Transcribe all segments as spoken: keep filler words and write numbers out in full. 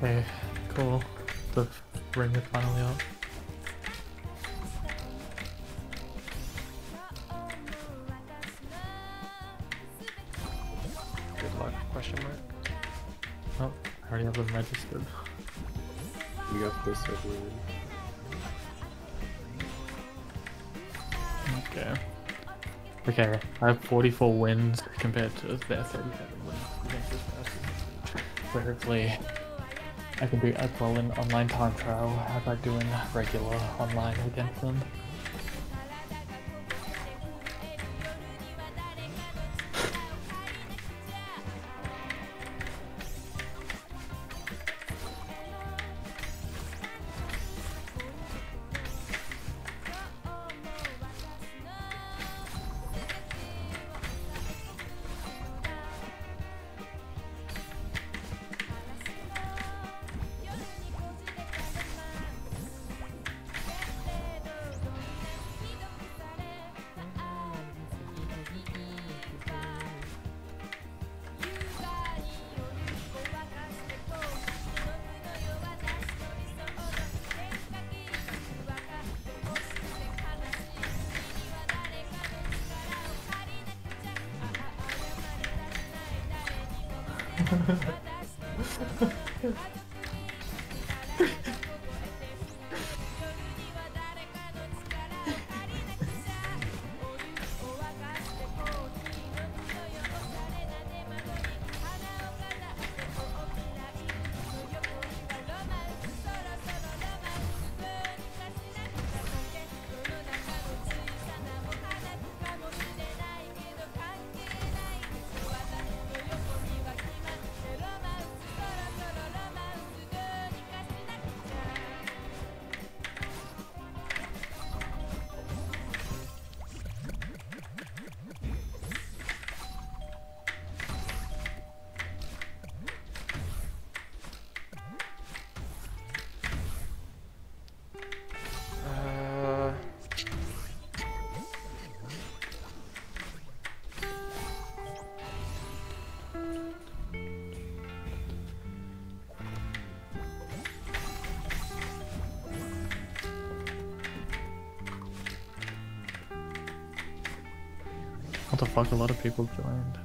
Okay, cool. The ring is finally up. Good luck, question mark. Oh, I already have them registered. You got this, I believe. Okay. Okay, I have forty-four wins compared to their thirty-seven wins against this person. So hopefully I can do as well in online time trial as I do in regular online against them. What the fuck, a lot of people joined.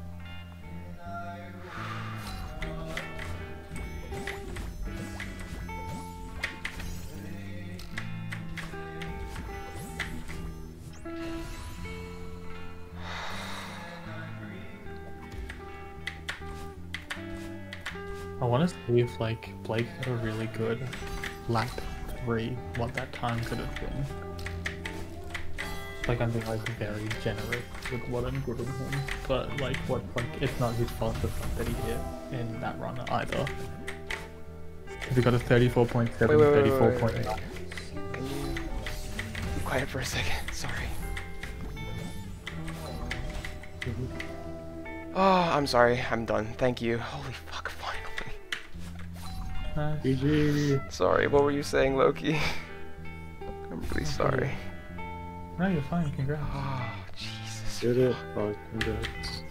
I want to see if like Blake had a really good lap three, what that time could have been. Like I'm being like very generous with what I'm giving him, but like what like it's not his fault the fact that he hit in that run either. If he got a thirty-four point seven, thirty-four point nine. Can you be quiet for a second? Sorry. Mm-hmm. Oh, I'm sorry. I'm done. Thank you. Holy fuck, finally. Nice. G G. Sorry, what were you saying, Loki? I'm really sorry. No, you're fine. Congrats. Oh, Jesus. Did it. Oh, congrats.